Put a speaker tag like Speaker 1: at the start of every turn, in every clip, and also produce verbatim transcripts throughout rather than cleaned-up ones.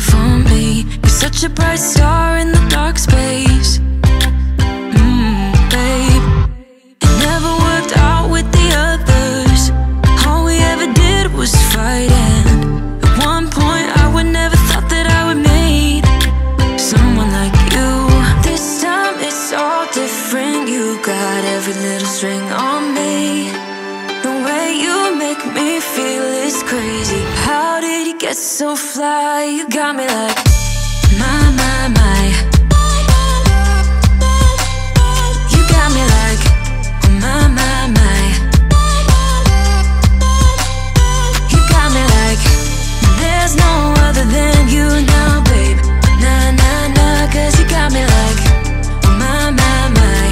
Speaker 1: for me. You're such a bright star in the dark space. Mmm, babe. It never worked out with the others. All we ever did was fight, and at one point I would never thought that I would meet someone like you. This time it's all different. You got every little string on me. The way you make me feel is crazy. How did you get so fly? You got me like, my, my, my. You got me like, my, my, my. You got me like, there's no other than you now, babe. Nah, nah, nah, cause you got me like, my, my, my.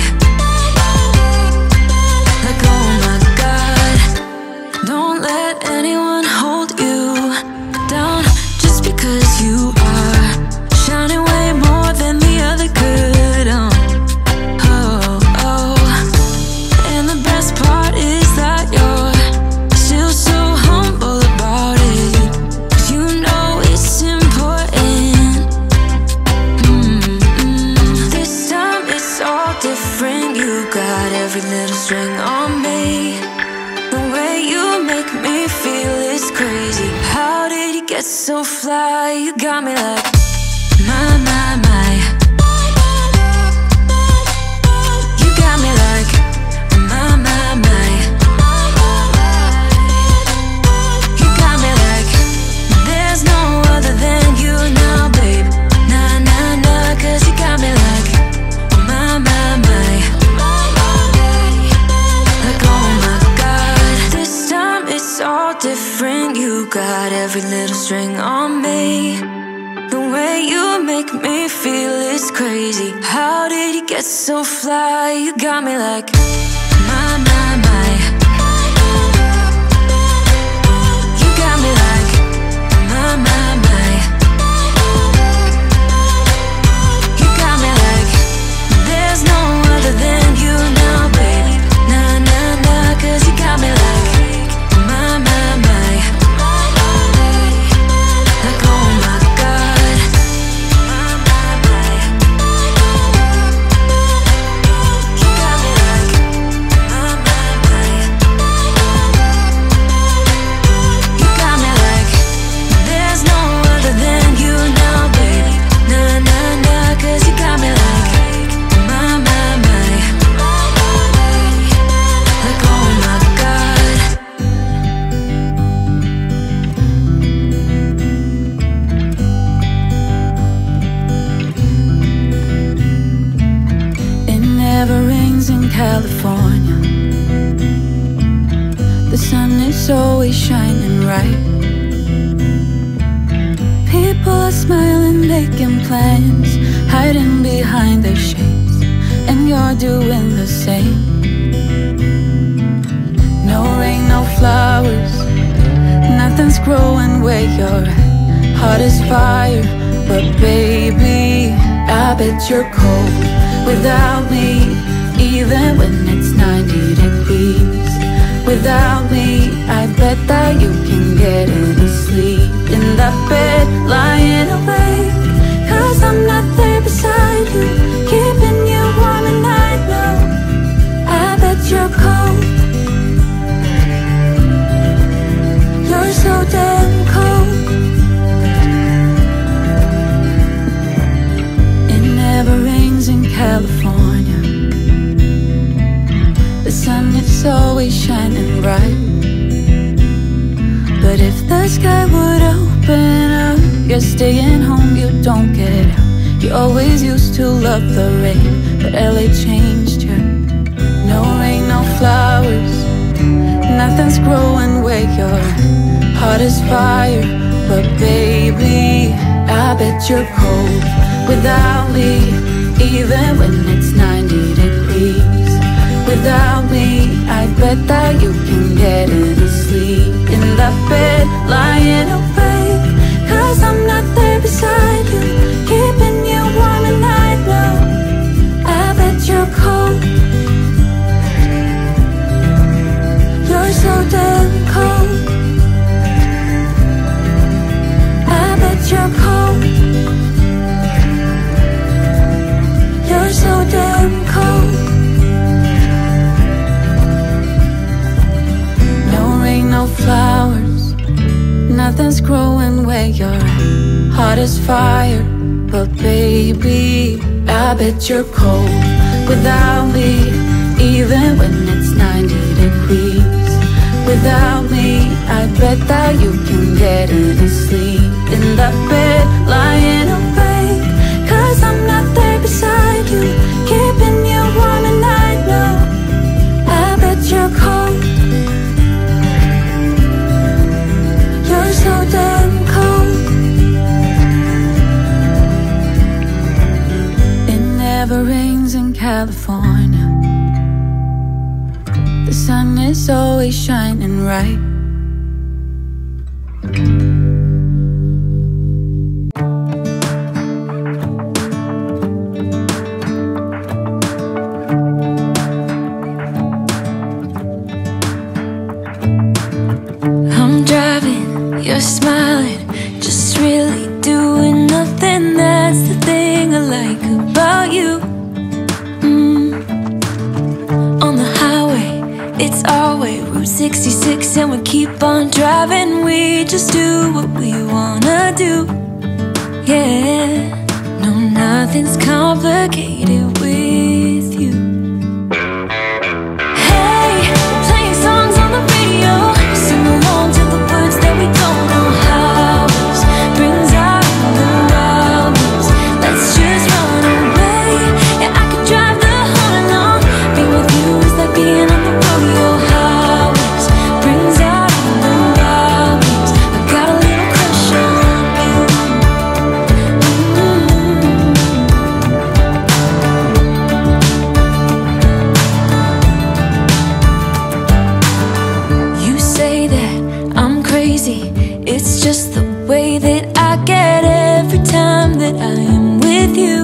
Speaker 1: Like, oh my God. Don't let anyone hold you down just because you are shining way more than the other could. Oh, oh, oh. And the best part is that you're still so humble about it, 'cause you know it's important. Mm-mm. This time it's all different. You got every little string on me. The way you make me feel is crazy. How did you get so fly? You got me like, my, my, my. You got me like, my, my, my. You got me like, there's no other than you now, babe. Nah, nah, nah, cause you got me like, my, my, my. Like, oh my God. This time it's all different. You got every little string on me. The way you make me feel is crazy. How did you get so fly? You got me like, my, my, my. You got me like, my, my, my. You got me like, there's no other than you now, baby. Nah, nah, nah, cause you got me like, my, my, my. Like, oh my God. My, my, my. You got me like, my, my, my. You got me like, there's no other than you now, baby. Nah, nah, nah, cause you got me like, my, my, my. Like, oh my God.
Speaker 2: It never rains in California. The sun is always shining bright. People are smiling, making plans, hiding behind their shades, and you're doing the same. No rain, no flowers, nothing's growing where you're at. Heart is fire, but baby, I bet you're cold without me. Even when it's ninety degrees, without me, I bet that you can get any sleep in that bed, lying awake. 'Cause I'm not there beside you, keeping you warm at night. No, I bet you're cold. You're so damn cold. It never rains in California. The sun is always shining bright. But if the sky would open up, you're staying home, you don't get out. You always used to love the rain, but L A changed you. No rain, no flowers, nothing's growing where you're at. Heart is fire, but baby, I bet you're cold without me. Even when it's ninety degrees, without me, I bet that you can get any sleep in that bed, lying awake. 'Cause I'm not there beside you, keeping you warm at night. No, I bet you're cold. You're so damn cold. I bet you're cold. nothing's growing where you're at. Heart is fire, but baby, I bet you're cold without me. Even when it's ninety degrees without me, I bet that you can get any sleep in that bed, lying awake. Cause I'm not there beside you, keeping you warm and I know I bet you're cold. You're so damn cold. It never rains in California. The sun is always shining right.
Speaker 1: I'm driving, you're smiling, just really doing nothing. That's the thing I like about you. It's our way, Route sixty-six, and we keep on driving. We just do what we wanna do. Yeah, no, nothing's complicated with you. Hey, playing songs on the radio, sing along to the words that we don't know how. Brings out the wildness, let's just run away. Yeah, I could drive the whole night long. Being with you is like being on the road. It's just the way that I get every time that I am with you.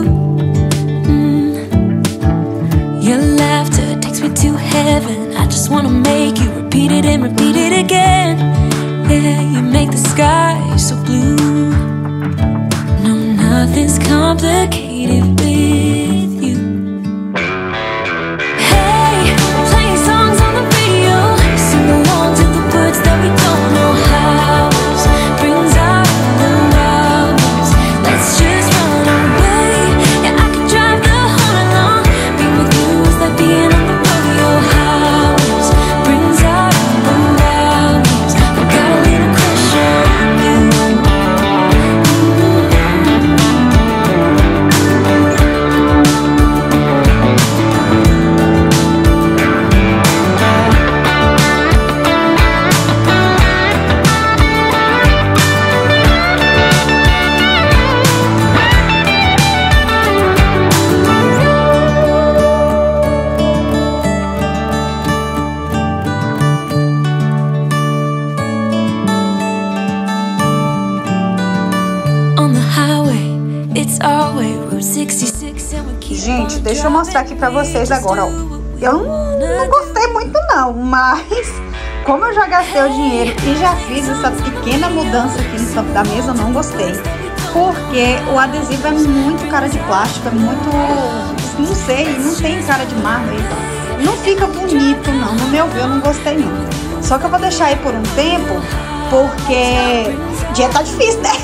Speaker 1: mm. Your laughter takes me to heaven. I just wanna make you repeat it and repeat it again. Yeah, you make the sky so blue. No, nothing's complicated with you. Hey, playing songs on the radio, sing along to the words that we don't know how.
Speaker 3: Gente, deixa eu mostrar aqui pra vocês agora, ó. Eu não, não gostei muito não, mas como eu já gastei o dinheiro e já fiz essa pequena mudança aqui no canto da mesa, eu não gostei. Porque o adesivo é muito cara de plástico, é muito, não sei, não tem cara de mármore. Não fica bonito não, no meu ver eu não gostei não. Só que eu vou deixar aí por um tempo, porque o dia tá difícil, né?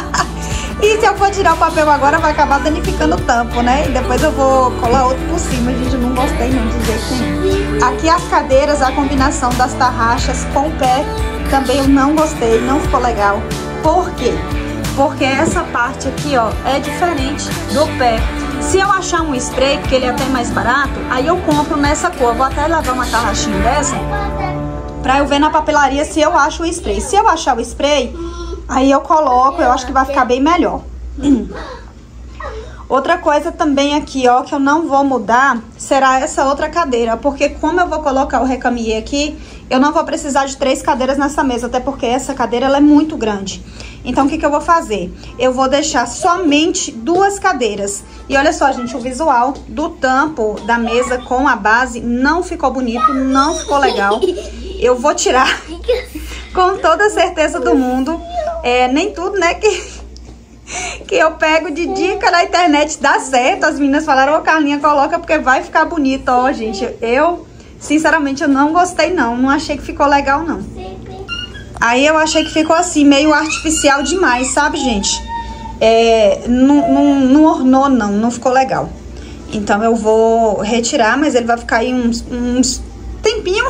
Speaker 3: E se eu for tirar o papel agora, vai acabar danificando o tampo, né? E depois eu vou colar outro por cima. Gente, eu não gostei não de jeito nenhum. Aqui as cadeiras, a combinação das tarraxas com o pé, também eu não gostei, não ficou legal. Por quê? Porque essa parte aqui, ó, é diferente do pé. Se eu achar um spray, que ele é até mais barato, aí eu compro nessa cor. Vou até levar uma tarraxinha dessa, pra eu ver na papelaria se eu acho o spray. Se eu achar o spray, aí eu coloco, eu acho que vai ficar bem melhor. Hum. Outra coisa também aqui, ó, que eu não vou mudar, será essa outra cadeira. Porque como eu vou colocar o recamier aqui, eu não vou precisar de três cadeiras nessa mesa. Até porque essa cadeira, ela é muito grande. Então, o que que eu vou fazer? Eu vou deixar somente duas cadeiras. E olha só, gente, o visual do tampo da mesa com a base não ficou bonito, não ficou legal. Eu vou tirar com toda a certeza do mundo. É, nem tudo, né, que, que eu pego de dica na internet dá certo. As meninas falaram, ô Carlinha, coloca porque vai ficar bonito. Ó, gente, eu, sinceramente, eu não gostei não. Não achei que ficou legal, não. Aí eu achei que ficou assim, meio artificial demais, sabe, gente? É, não, não, não ornou, não, não ficou legal. Então eu vou retirar, mas ele vai ficar aí uns, uns tempinho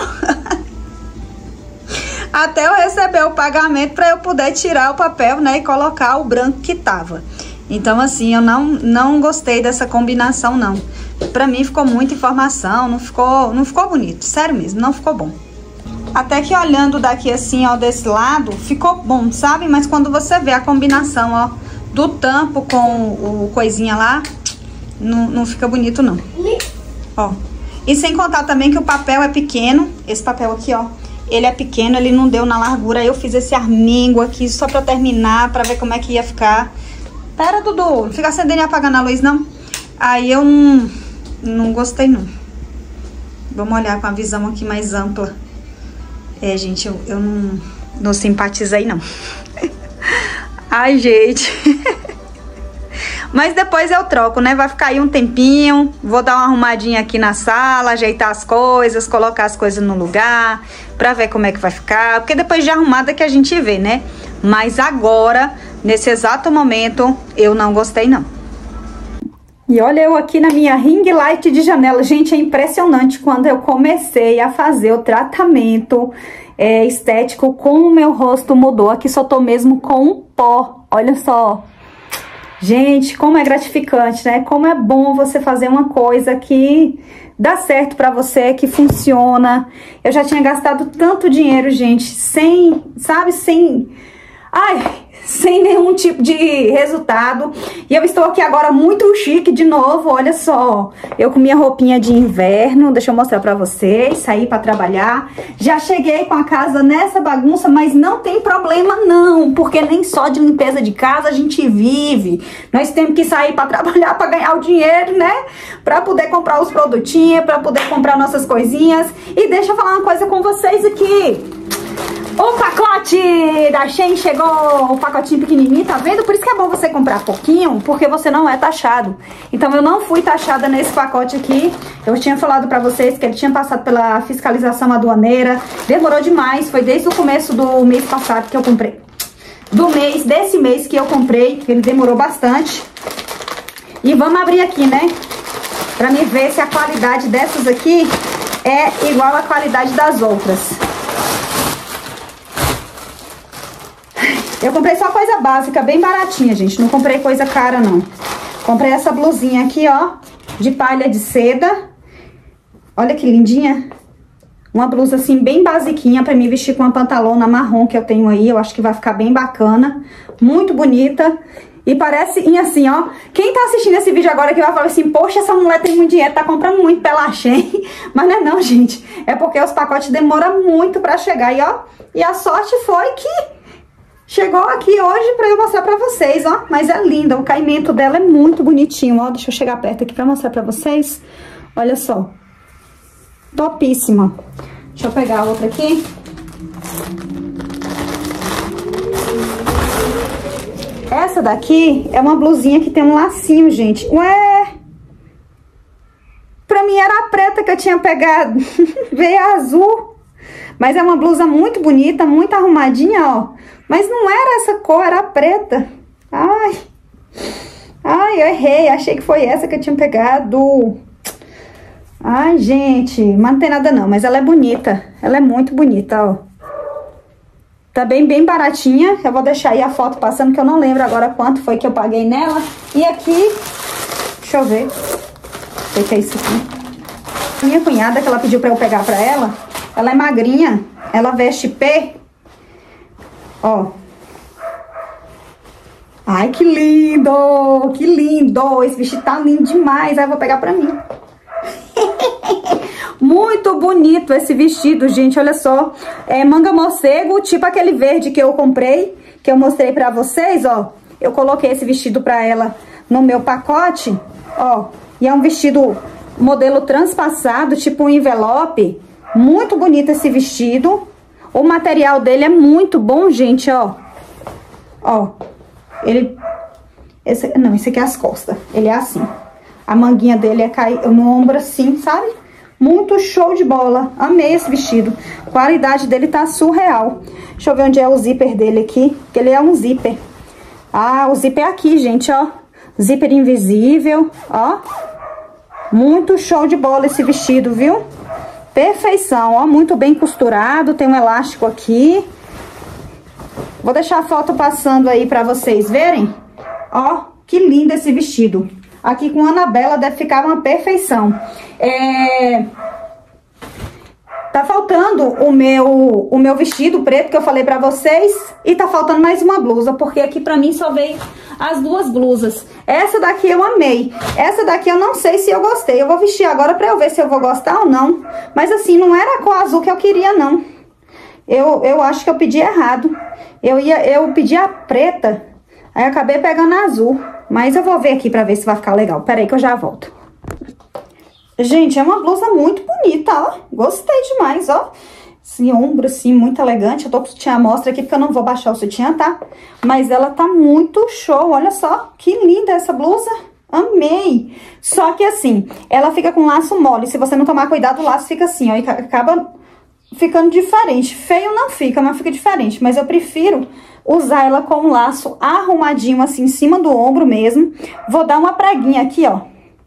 Speaker 3: até eu receber o pagamento para eu poder tirar o papel, né, e colocar o branco que tava. Então assim, eu não, não gostei dessa combinação, não. Pra mim ficou muita informação, não ficou, não ficou bonito, sério mesmo, não ficou bom. Até que olhando daqui assim, ó, desse lado, ficou bom, sabe? Mas quando você vê a combinação, ó, do tampo com o coisinha lá, não, não fica bonito, não. Ó. E sem contar também que o papel é pequeno, esse papel aqui, ó, ele é pequeno, ele não deu na largura. Aí eu fiz esse armingo aqui só pra terminar, pra ver como é que ia ficar. Pera, Dudu, não fica acendendo e apagando a luz, não. Aí eu não, não gostei, não. Vamos olhar com a visão aqui mais ampla. É, gente, eu, eu não, não simpatizei, não. Ai, gente. Mas depois eu troco, né? Vai ficar aí um tempinho. Vou dar uma arrumadinha aqui na sala, ajeitar as coisas, colocar as coisas no lugar, pra ver como é que vai ficar. Porque depois de arrumada que a gente vê, né? Mas agora, nesse exato momento, eu não gostei, não. E olha eu aqui na minha ring light de janela. Gente, é impressionante quando eu comecei a fazer o tratamento é, estético, como o meu rosto mudou. Aqui só tô mesmo com um pó, olha só. Gente, como é gratificante, né? Como é bom você fazer uma coisa que dá certo pra você, que funciona. Eu já tinha gastado tanto dinheiro, gente, sem, sabe, sem... Ai... sem nenhum tipo de resultado. E eu estou aqui agora muito chique de novo, olha só. Eu com minha roupinha de inverno, deixa eu mostrar pra vocês, saí pra trabalhar. Já cheguei com a casa nessa bagunça, mas não tem problema não, porque nem só de limpeza de casa a gente vive. Nós temos que sair pra trabalhar, pra ganhar o dinheiro, né? Pra poder comprar os produtinhos, pra poder comprar nossas coisinhas. E deixa eu falar uma coisa com vocês aqui. O pacote da Shein chegou, o pacotinho pequenininho, tá vendo? Por isso que é bom você comprar pouquinho, porque você não é taxado. Então eu não fui taxada nesse pacote aqui. Eu tinha falado pra vocês que ele tinha passado pela fiscalização aduaneira. Demorou demais, foi desde o começo do mês passado que eu comprei. Do mês, desse mês que eu comprei, ele demorou bastante. E vamos abrir aqui, né? Pra me ver se a qualidade dessas aqui é igual à qualidade das outras. Eu comprei só coisa básica, bem baratinha, gente. Não comprei coisa cara, não. Comprei essa blusinha aqui, ó, de palha de seda. Olha que lindinha. Uma blusa, assim, bem basiquinha pra me vestir com uma pantalona marrom que eu tenho aí. Eu acho que vai ficar bem bacana. Muito bonita. E parece, e assim, ó, quem tá assistindo esse vídeo agora que vai falar assim, poxa, essa mulher tem muito dinheiro, tá comprando muito pela Shein. Mas não é não, gente. É porque os pacotes demoram muito pra chegar. E, ó, e a sorte foi que... chegou aqui hoje pra eu mostrar pra vocês, ó. Mas é linda, o caimento dela é muito bonitinho, ó. Deixa eu chegar perto aqui pra mostrar pra vocês. Olha só. Topíssima. Deixa eu pegar a outra aqui. Essa daqui é uma blusinha que tem um lacinho, gente. Ué! Pra mim era a preta que eu tinha pegado. Veio a azul. Mas é uma blusa muito bonita, muito arrumadinha, ó. Mas não era essa cor, era a preta. Ai. Ai, eu errei. Achei que foi essa que eu tinha pegado. Ai, gente. Mas não tem nada não. Mas ela é bonita. Ela é muito bonita, ó. Tá bem, bem baratinha. Eu vou deixar aí a foto passando, que eu não lembro agora quanto foi que eu paguei nela. E aqui... deixa eu ver. O que é isso aqui? Minha cunhada, que ela pediu pra eu pegar pra ela. Ela é magrinha. Ela veste P... ó. Ai, que lindo! Que lindo! Esse vestido tá lindo demais. Aí eu vou pegar pra mim. Muito bonito esse vestido, gente. Olha só. É manga morcego, tipo aquele verde que eu comprei, que eu mostrei pra vocês, ó. Eu coloquei esse vestido pra ela no meu pacote, ó. E é um vestido modelo transpassado, tipo um envelope. Muito bonito esse vestido. O material dele é muito bom, gente, ó. Ó. Ele... esse, não, esse aqui é as costas. Ele é assim. A manguinha dele é cair no ombro assim, sabe? Muito show de bola. Amei esse vestido. A qualidade dele tá surreal. Deixa eu ver onde é o zíper dele aqui. Que ele é um zíper. Ah, o zíper é aqui, gente, ó. Zíper invisível, ó. Muito show de bola esse vestido, viu? Perfeição, ó. Muito bem costurado. Tem um elástico aqui. Vou deixar a foto passando aí pra vocês verem. Ó, que lindo esse vestido. Aqui com a Anabela deve ficar uma perfeição. É... Tá faltando o meu, o meu vestido preto que eu falei pra vocês. E tá faltando mais uma blusa, porque aqui pra mim só veio as duas blusas. Essa daqui eu amei. Essa daqui eu não sei se eu gostei. Eu vou vestir agora pra eu ver se eu vou gostar ou não. Mas assim, não era a cor azul que eu queria, não. Eu, eu acho que eu pedi errado. Eu, ia, eu pedi a preta, aí eu acabei pegando a azul. Mas eu vou ver aqui pra ver se vai ficar legal. Pera aí que eu já volto. Gente, é uma blusa muito bonita, ó. Gostei demais, ó. Esse ombro, assim, muito elegante. Eu tô com o sutiã à mostra aqui, porque eu não vou baixar o sutiã, tá? Mas ela tá muito show, olha só. Que linda essa blusa. Amei. Só que, assim, ela fica com laço mole. Se você não tomar cuidado, o laço fica assim, ó. E acaba ficando diferente. Feio não fica, mas fica diferente. Mas eu prefiro usar ela com um laço arrumadinho, assim, em cima do ombro mesmo. Vou dar uma preguinha aqui, ó.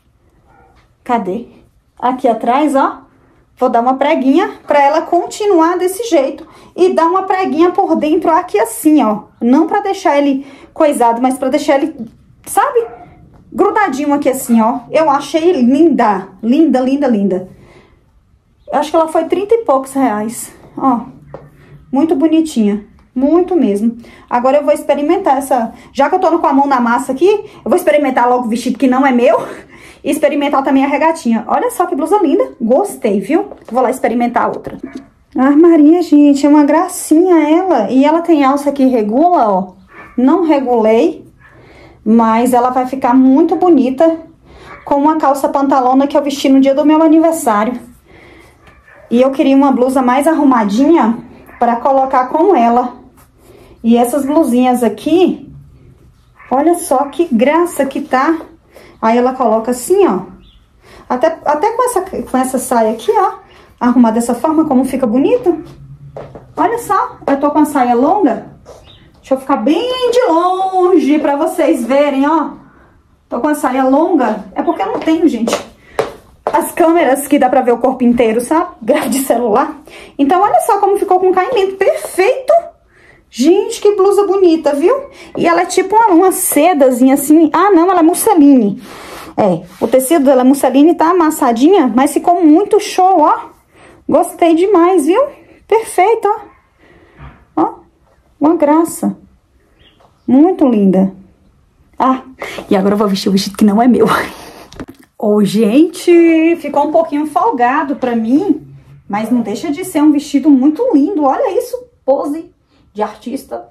Speaker 3: Cadê? Aqui atrás, ó. Vou dar uma preguinha pra ela continuar desse jeito. E dar uma preguinha por dentro aqui assim, ó. Não pra deixar ele coisado, mas pra deixar ele, sabe? Grudadinho aqui assim, ó. Eu achei linda. Linda, linda, linda. Acho que ela foi trinta e poucos reais. Ó. Muito bonitinha. Muito mesmo. Agora eu vou experimentar essa... Já que eu tô com a mão na massa aqui, eu vou experimentar logo o vestido que não é meu. E experimentar também a regatinha. Olha só que blusa linda. Gostei, viu? Vou lá experimentar a outra. Ah, Maria, gente, é uma gracinha ela. E ela tem alça que regula, ó. Não regulei. Mas ela vai ficar muito bonita com uma calça pantalona que eu vesti no dia do meu aniversário. E eu queria uma blusa mais arrumadinha para colocar com ela. E essas blusinhas aqui, olha só que graça que tá. Aí ela coloca assim, ó. Até, até com, essa, com essa saia aqui, ó. Arrumar dessa forma, como fica bonito. Olha só, eu tô com a saia longa. Deixa eu ficar bem de longe pra vocês verem, ó. Tô com a saia longa. É porque eu não tenho, gente, as câmeras que dá pra ver o corpo inteiro, sabe? Grave de celular. Então, olha só como ficou com caimento perfeito. Gente, que blusa bonita, viu? E ela é tipo uma, uma sedazinha assim. Ah, não, ela é musseline. É, o tecido dela é musseline, tá amassadinha, mas ficou muito show, ó. Gostei demais, viu? Perfeito, ó. Ó, uma graça. Muito linda. Ah, e agora eu vou vestir o vestido que não é meu. Ô, oh, gente, ficou um pouquinho folgado pra mim, mas não deixa de ser um vestido muito lindo. Olha isso, pose de artista.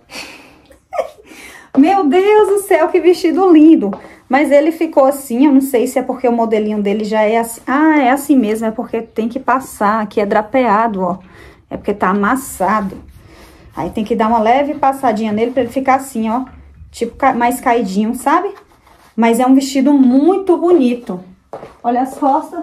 Speaker 3: Meu Deus do céu, que vestido lindo. Mas ele ficou assim, eu não sei se é porque o modelinho dele já é assim. Ah, é assim mesmo, é porque tem que passar. Aqui é drapeado, ó. É porque tá amassado. Aí tem que dar uma leve passadinha nele pra ele ficar assim, ó. Tipo, mais caidinho, sabe? Mas é um vestido muito bonito. Olha as costas.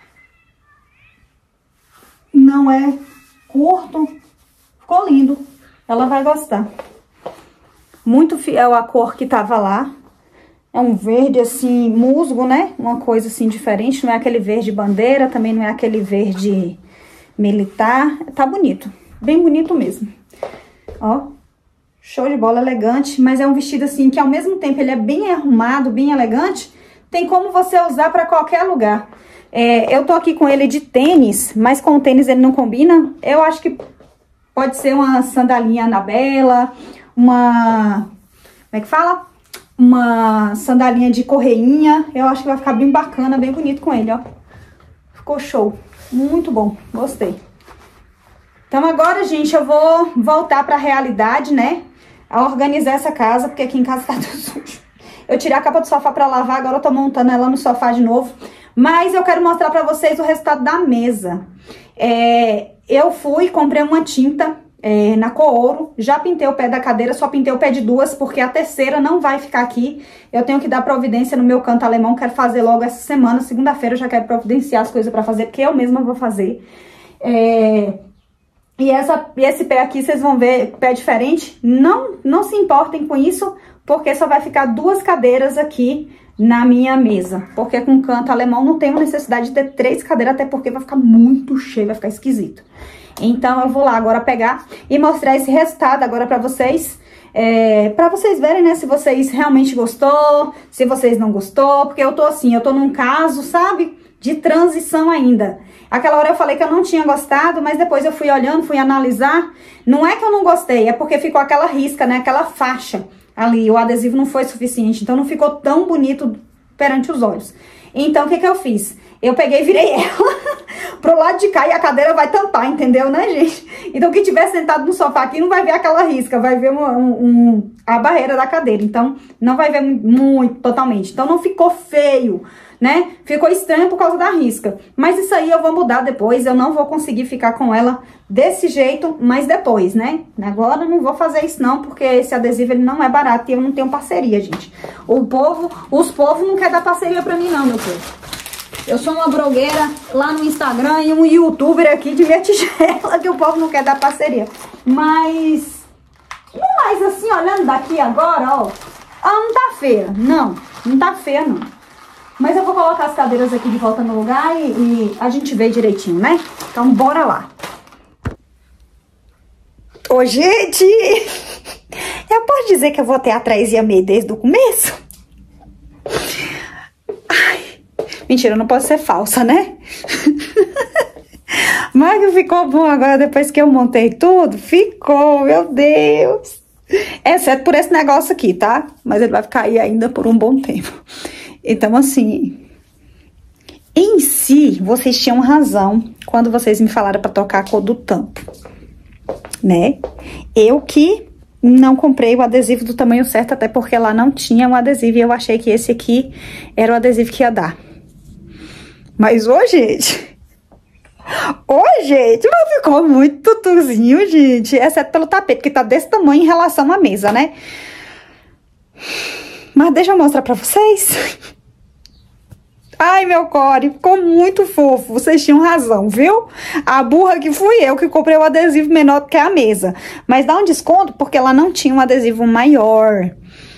Speaker 3: Não é curto. Ficou lindo. Ela vai gostar. Muito fiel à cor que tava lá. É um verde assim, musgo, né? Uma coisa assim diferente. Não é aquele verde bandeira, também não é aquele verde militar. Tá bonito. Bem bonito mesmo. Ó. Show de bola, elegante. Mas é um vestido assim que ao mesmo tempo ele é bem arrumado, bem elegante. Tem como você usar pra qualquer lugar. É, eu tô aqui com ele de tênis, mas com o tênis ele não combina. Eu acho que pode ser uma sandalinha Anabela, uma... Como é que fala? Uma sandalinha de correinha. Eu acho que vai ficar bem bacana, bem bonito com ele, ó. Ficou show. Muito bom. Gostei. Então agora, gente, eu vou voltar pra realidade, né? A organizar essa casa, porque aqui em casa tá tudo sujo. Eu tirei a capa do sofá pra lavar, agora eu tô montando ela no sofá de novo. Mas eu quero mostrar pra vocês o resultado da mesa. É, eu fui, comprei uma tinta é, na cor ouro. Já pintei o pé da cadeira, só pintei o pé de duas, porque a terceira não vai ficar aqui. Eu tenho que dar providência no meu canto alemão, quero fazer logo essa semana. Segunda-feira eu já quero providenciar as coisas pra fazer, porque eu mesma vou fazer. É... E essa, esse pé aqui, vocês vão ver, pé diferente. Não, não se importem com isso, porque só vai ficar duas cadeiras aqui na minha mesa. Porque com canto alemão não tenho necessidade de ter três cadeiras, até porque vai ficar muito cheio, vai ficar esquisito. Então eu vou lá agora pegar e mostrar esse resultado agora pra vocês. É, pra vocês verem, né, se vocês realmente gostou, se vocês não gostou. Porque eu tô assim, eu tô num caso, sabe, de transição ainda. Aquela hora eu falei que eu não tinha gostado, mas depois eu fui olhando, fui analisar. Não é que eu não gostei, é porque ficou aquela risca, né, aquela faixa ali. O adesivo não foi suficiente, então não ficou tão bonito perante os olhos. Então o que que eu fiz? Eu peguei e virei ela pro lado de cá e a cadeira vai tampar, entendeu, né, gente? Então quem tiver sentado no sofá aqui não vai ver aquela risca, vai ver um, um, um, a barreira da cadeira. Então não vai ver muito, totalmente. Então não ficou feio, né? Ficou estranho por causa da risca. Mas isso aí eu vou mudar depois, eu não vou conseguir ficar com ela desse jeito, mas depois, né? Agora eu não vou fazer isso não, porque esse adesivo ele não é barato e eu não tenho parceria, gente. O povo, os povos não querem dar parceria pra mim não, meu povo. Eu sou uma blogueira lá no Instagram e um youtuber aqui de minha tigela, que o povo não quer dar parceria. Mas, mas assim, olhando daqui agora, ó, ó, não tá feia, não, não tá feia não. Mas eu vou colocar as cadeiras aqui de volta no lugar e, e a gente vê direitinho, né? Então, bora lá. Ô, gente! Eu posso dizer que eu vou ter atrás e amei desde o começo? Ai, mentira, eu não posso ser falsa, né? Mas que ficou bom agora, depois que eu montei tudo. Ficou, meu Deus! Exceto por esse negócio aqui, tá? Mas ele vai ficar aí ainda por um bom tempo. Então, assim, em si, vocês tinham razão quando vocês me falaram pra trocar a cor do tampo, né? Eu que não comprei o adesivo do tamanho certo, até porque lá não tinha um adesivo e eu achei que esse aqui era o adesivo que ia dar. Mas, ô, gente, ô, gente, mas ficou muito tutuzinho, gente, exceto pelo tapete, que tá desse tamanho em relação à mesa, né? Mas deixa eu mostrar pra vocês. Ai, meu core, ficou muito fofo. Vocês tinham razão, viu? A burra que fui eu que comprei o adesivo menor do que a mesa. Mas dá um desconto porque ela não tinha um adesivo maior.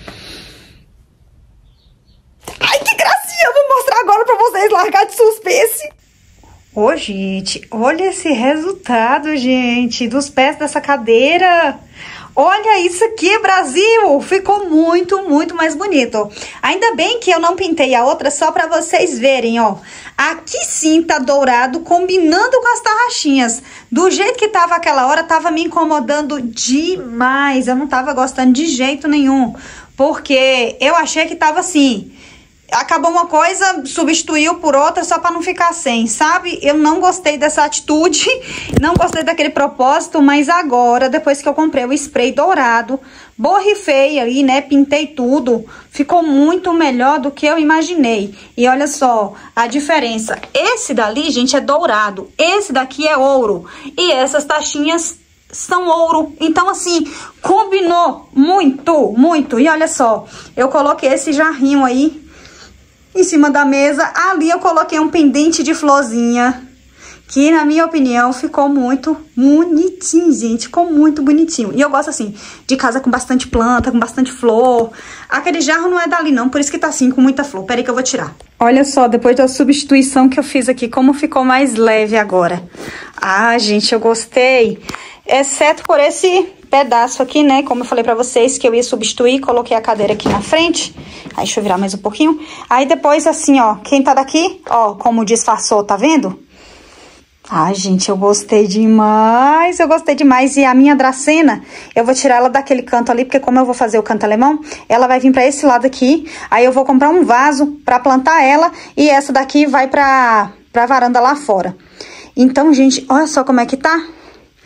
Speaker 3: Ai, que gracinha! Eu vou mostrar agora pra vocês, largar de suspense. Ô, gente, olha esse resultado, gente, dos pés dessa cadeira. Olha isso aqui, Brasil! Ficou muito, muito mais bonito. Ainda bem que eu não pintei a outra só pra vocês verem, ó. Aqui sim tá dourado, combinando com as tarraxinhas. Do jeito que tava aquela hora, tava me incomodando demais. Eu não tava gostando de jeito nenhum. Porque eu achei que tava assim... Acabou uma coisa, substituiu por outra só pra não ficar sem, sabe? Eu não gostei dessa atitude, não gostei daquele propósito, mas agora, depois que eu comprei o spray dourado, borrifei ali, né, pintei tudo, ficou muito melhor do que eu imaginei. E olha só a diferença, esse dali, gente, é dourado, esse daqui é ouro, e essas taxinhas são ouro, então assim, combinou muito, muito. E olha só, eu coloquei esse jarrinho aí em cima da mesa, ali eu coloquei um pendente de florzinha, que na minha opinião ficou muito bonitinho, gente, ficou muito bonitinho. E eu gosto assim, de casa com bastante planta, com bastante flor. Aquele jarro não é dali não, por isso que tá assim, com muita flor. Peraí que eu vou tirar. Olha só, depois da substituição que eu fiz aqui, como ficou mais leve agora. Ah, gente, eu gostei. Exceto por esse pedaço aqui, né? Como eu falei pra vocês que eu ia substituir, coloquei a cadeira aqui na frente. Aí, deixa eu virar mais um pouquinho. Aí, depois, assim, ó, quem tá daqui, ó, como disfarçou, tá vendo? Ai, gente, eu gostei demais, eu gostei demais. E a minha dracena, eu vou tirar ela daquele canto ali, porque como eu vou fazer o canto alemão, ela vai vir pra esse lado aqui. Aí, eu vou comprar um vaso pra plantar ela e essa daqui vai pra, pra varanda lá fora. Então, gente, olha só como é que tá.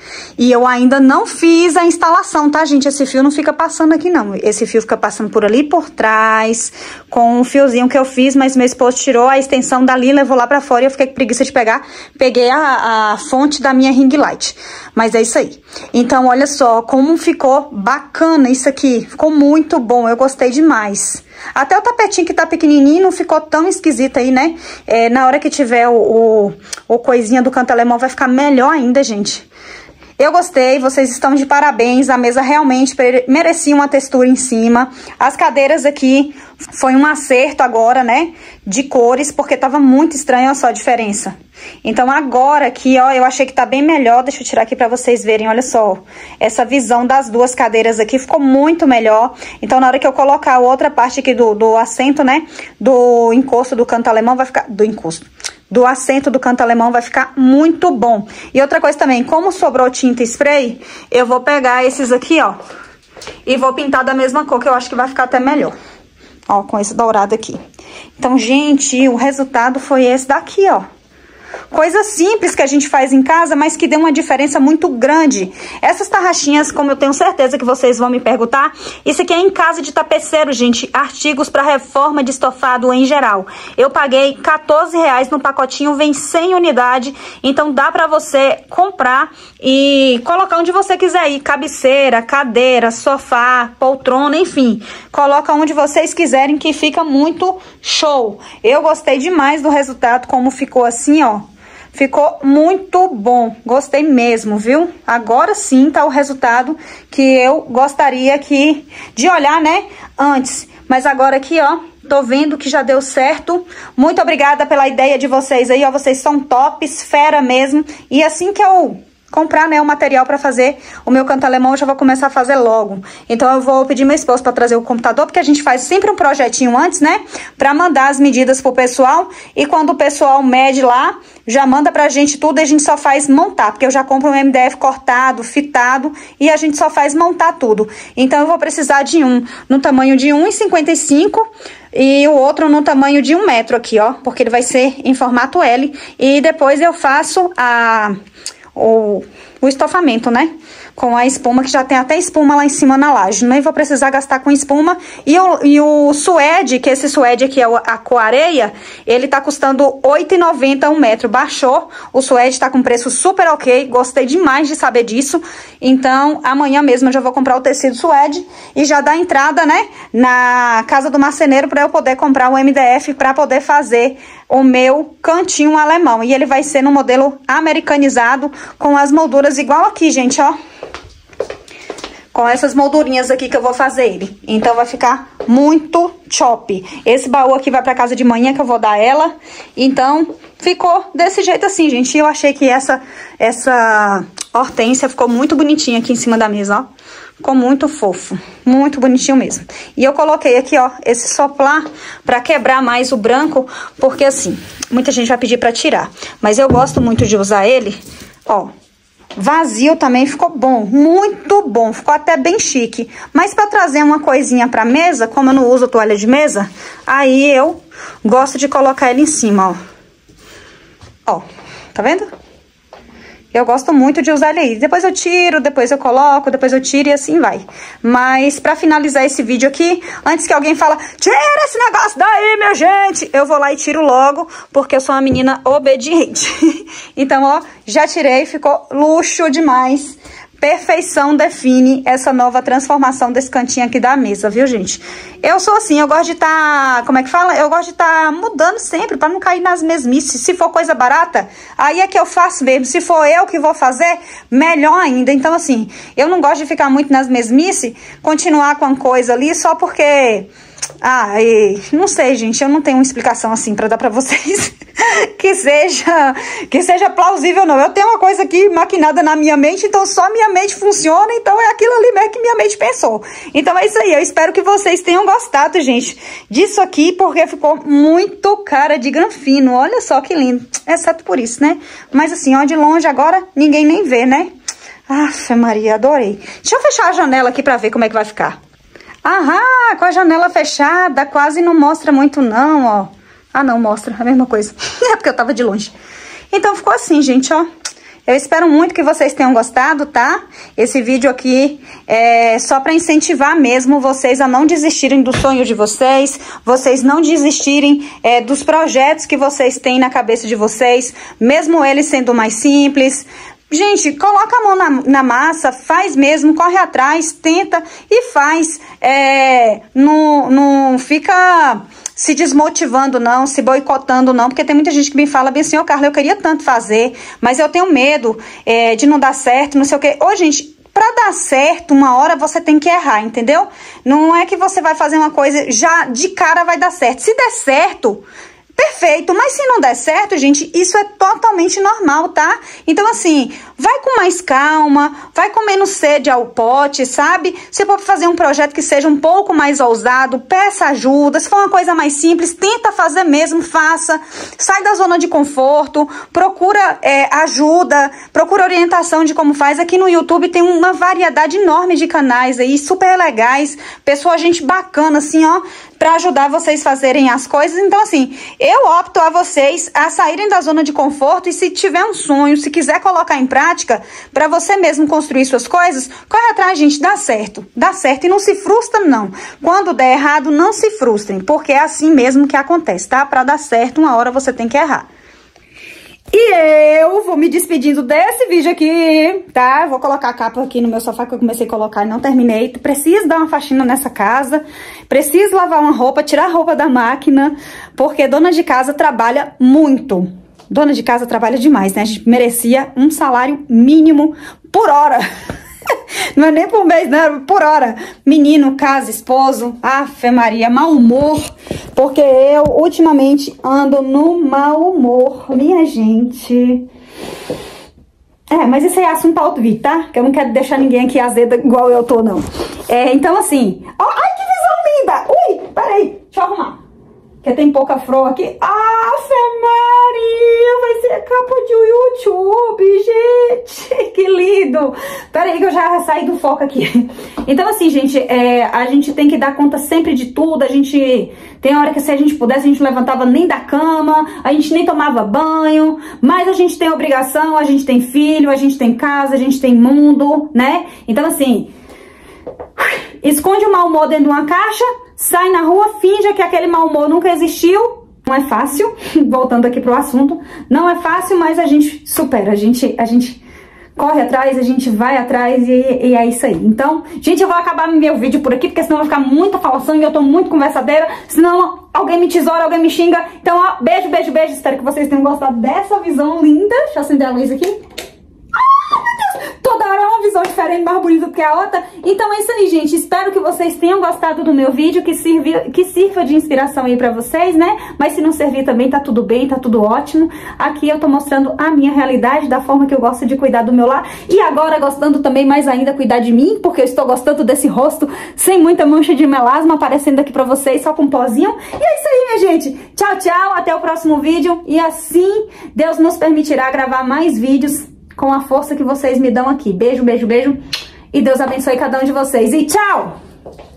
Speaker 3: E eu ainda não fiz a instalação, tá, gente? Esse fio não fica passando aqui, não. Esse fio fica passando por ali, por trás, com um fiozinho que eu fiz, mas meu esposo tirou a extensão dali, levou lá pra fora e eu fiquei com preguiça de pegar. Peguei a, a fonte da minha ring light. Mas é isso aí. Então, olha só como ficou bacana isso aqui. Ficou muito bom, eu gostei demais. Até o tapetinho que tá pequenininho não ficou tão esquisito aí, né? É, na hora que tiver o, o, o coisinha do canto alemão vai ficar melhor ainda, gente. Eu gostei, vocês estão de parabéns, a mesa realmente merecia uma textura em cima. As cadeiras aqui foi um acerto agora, né, de cores, porque tava muito estranho, olha só a diferença. Então agora aqui, ó, eu achei que tá bem melhor, deixa eu tirar aqui pra vocês verem, olha só. Essa visão das duas cadeiras aqui ficou muito melhor. Então na hora que eu colocar a outra parte aqui do, do assento, né, do encosto do canto alemão, vai ficar... Do encosto... do assento do canto alemão vai ficar muito bom. E outra coisa também, como sobrou tinta spray, eu vou pegar esses aqui, ó, e vou pintar da mesma cor, que eu acho que vai ficar até melhor. Ó, com esse dourado aqui. Então, gente, o resultado foi esse daqui, ó. Coisa simples que a gente faz em casa, mas que deu uma diferença muito grande. Essas tarraxinhas, como eu tenho certeza que vocês vão me perguntar, isso aqui é em casa de tapeceiro, gente. Artigos para reforma de estofado em geral. Eu paguei quatorze reais no pacotinho, vem cem unidades. Então dá para você comprar e colocar onde você quiser ir. Cabeceira, cadeira, sofá, poltrona, enfim. Coloca onde vocês quiserem que fica muito show. Eu gostei demais do resultado, como ficou assim, ó. Ficou muito bom, gostei mesmo, viu? Agora sim tá o resultado que eu gostaria que, de olhar, né, antes. Mas agora aqui, ó, tô vendo que já deu certo. Muito obrigada pela ideia de vocês aí, ó, vocês são tops, fera mesmo. E assim que eu comprar, né, o material para fazer o meu canto alemão, eu já vou começar a fazer logo. Então eu vou pedir meu esposo para trazer o computador, porque a gente faz sempre um projetinho antes, né, para mandar as medidas pro pessoal, e quando o pessoal mede lá, já manda pra gente tudo e a gente só faz montar, porque eu já compro um M D F cortado, fitado, e a gente só faz montar tudo. Então eu vou precisar de um no tamanho de um e cinquenta e cinco e o outro no tamanho de um metro aqui, ó, porque ele vai ser em formato L, e depois eu faço a... O, o estofamento, né? Com a espuma, que já tem até espuma lá em cima na laje. Nem vou precisar gastar com espuma. E o, e o suede, que esse suede aqui é a cor areia, ele tá custando oito reais e noventa centavos um metro. Baixou. O suede tá com preço super ok. Gostei demais de saber disso. Então, amanhã mesmo eu já vou comprar o tecido suede e já dar entrada, né? Na casa do marceneiro para eu poder comprar o M D F para poder fazer o meu cantinho alemão. E ele vai ser no modelo americanizado, com as molduras igual aqui, gente, ó. Com essas moldurinhas aqui que eu vou fazer ele. Então vai ficar muito top. Esse baú aqui vai pra casa de manhã, que eu vou dar ela. Então ficou desse jeito assim, gente. Eu achei que essa, essa hortência ficou muito bonitinha aqui em cima da mesa, ó. Ficou muito fofo, muito bonitinho mesmo. E eu coloquei aqui, ó, esse soplar pra quebrar mais o branco, porque assim, muita gente vai pedir pra tirar. Mas eu gosto muito de usar ele, ó, vazio também ficou bom, muito bom, ficou até bem chique. Mas pra trazer uma coisinha pra mesa, como eu não uso toalha de mesa, aí eu gosto de colocar ele em cima, ó. Ó, tá vendo? Eu gosto muito de usar ele aí. Depois eu tiro, depois eu coloco, depois eu tiro e assim vai. Mas pra finalizar esse vídeo aqui, antes que alguém fala, tira esse negócio daí, minha gente, eu vou lá e tiro logo, porque eu sou uma menina obediente. Então, ó, já tirei, ficou luxo demais. Perfeição define essa nova transformação desse cantinho aqui da mesa, viu, gente? Eu sou assim, eu gosto de estar, tá, como é que fala? Eu gosto de estar tá mudando sempre, pra não cair nas mesmices. Se for coisa barata, aí é que eu faço mesmo. Se for eu que vou fazer, melhor ainda. Então, assim, eu não gosto de ficar muito nas mesmices, continuar com a coisa ali só porque... Ah, e, não sei, gente, eu não tenho uma explicação assim pra dar pra vocês que seja, que seja plausível, não. Eu tenho uma coisa aqui maquinada na minha mente, então só minha mente funciona, então é aquilo ali mesmo que minha mente pensou. Então é isso aí, eu espero que vocês tenham gostado, gente, disso aqui, porque ficou muito cara de granfino. Olha só que lindo, exceto por isso, né? Mas assim, ó, de longe agora ninguém nem vê, né? Aff, Maria, adorei. Deixa eu fechar a janela aqui pra ver como é que vai ficar. Aham, com a janela fechada, quase não mostra muito não, ó. Ah, não, mostra, a mesma coisa. É porque eu tava de longe. Então ficou assim, gente, ó. Eu espero muito que vocês tenham gostado, tá? Esse vídeo aqui é só para incentivar mesmo vocês a não desistirem do sonho de vocês, vocês não desistirem é, dos projetos que vocês têm na cabeça de vocês, mesmo eles sendo mais simples. Gente, coloca a mão na, na massa, faz mesmo, corre atrás, tenta e faz. É, não, não fica se desmotivando não, se boicotando não, porque tem muita gente que me fala bem assim, ô Carla, eu queria tanto fazer, mas eu tenho medo é, de não dar certo, não sei o quê. Ô, gente, pra dar certo, uma hora você tem que errar, entendeu? Não é que você vai fazer uma coisa, já de cara vai dar certo. Se der certo, perfeito, mas se não der certo, gente, isso é totalmente normal, tá? Então, assim, vai com mais calma, vai com menos sede ao pote, sabe? Se for fazer um projeto que seja um pouco mais ousado, peça ajuda. Se for uma coisa mais simples, tenta fazer mesmo, faça. Sai da zona de conforto, procura é, ajuda, procura orientação de como faz. Aqui no YouTube tem uma variedade enorme de canais aí, super legais, pessoa, gente bacana, assim, ó, pra ajudar vocês a fazerem as coisas. Então, assim, eu opto a vocês a saírem da zona de conforto e se tiver um sonho, se quiser colocar em prática, pra você mesmo construir suas coisas, corre atrás, gente, dá certo. Dá certo e não se frustra, não. Quando der errado, não se frustrem, porque é assim mesmo que acontece, tá? Pra dar certo, uma hora você tem que errar. E eu vou me despedindo desse vídeo aqui, tá? Eu vou colocar a capa aqui no meu sofá que eu comecei a colocar e não terminei. Preciso dar uma faxina nessa casa, preciso lavar uma roupa, tirar a roupa da máquina, porque dona de casa trabalha muito. Dona de casa trabalha demais, né? A gente merecia um salário mínimo por hora. Não é nem por mês, não, é por hora. Menino, casa, esposo, Ave Maria, mau humor. Porque eu, ultimamente, ando no mau humor, minha gente. É, mas isso aí é assunto para outro vídeo, tá? Que eu não quero deixar ninguém aqui azeda igual eu tô, não. É, então, assim... Oh, ai, que visão linda! Ui, peraí, deixa eu arrumar. Porque tem pouca flor aqui. Ave Maria, vai ser a capa de YouTube, gente. Que lindo. Pera aí que eu já saí do foco aqui. Então, assim, gente, é, a gente tem que dar conta sempre de tudo. A gente... Tem hora que se a gente pudesse, a gente não levantava nem da cama, a gente nem tomava banho, mas a gente tem obrigação, a gente tem filho, a gente tem casa, a gente tem mundo, né? Então, assim... Esconde o mau humor dentro de uma caixa, sai na rua, finja que aquele mau humor nunca existiu. Não é fácil, voltando aqui pro assunto, não é fácil, mas a gente supera, a gente, a gente corre atrás, a gente vai atrás e, e é isso aí. Então, gente, eu vou acabar meu vídeo por aqui, porque senão vai ficar muita falação e eu tô muito conversadeira, senão alguém me tesoura, alguém me xinga. Então, ó, beijo, beijo, beijo, espero que vocês tenham gostado dessa visão linda. Deixa eu acender a luz aqui. Toda hora é uma visão diferente, mais bonita do que a outra. Então é isso aí, gente. Espero que vocês tenham gostado do meu vídeo, que sirva, que sirva de inspiração aí pra vocês, né? Mas se não servir também, tá tudo bem, tá tudo ótimo. Aqui eu tô mostrando a minha realidade, da forma que eu gosto de cuidar do meu lar. E agora gostando também mais ainda cuidar de mim, porque eu estou gostando desse rosto sem muita mancha de melasma aparecendo aqui pra vocês, só com pozinho. E é isso aí, minha gente. Tchau, tchau. Até o próximo vídeo. E assim, Deus nos permitirá gravar mais vídeos com a força que vocês me dão aqui. Beijo, beijo, beijo. E Deus abençoe cada um de vocês. E tchau!